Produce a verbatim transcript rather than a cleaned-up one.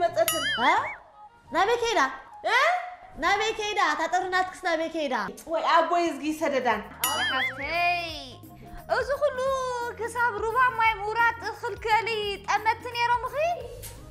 መጸትን ها نبي كيدا ها نبي كيدا تطرنات كس نبي كيدا ወይ አቦይ ዝጊ ሰደዳን حفتي أزو خلو كساب ربع ماي مرات خلكلي تأمتني يا رمخي